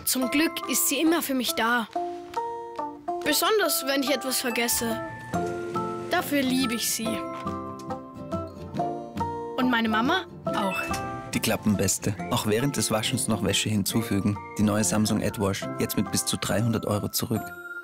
Zum Glück ist sie immer für mich da. Besonders, wenn ich etwas vergesse. Dafür liebe ich sie. Und meine Mama auch. Die Klappenbeste. Auch während des Waschens noch Wäsche hinzufügen. Die neue Samsung AdWash. Jetzt mit bis zu 300 € zurück.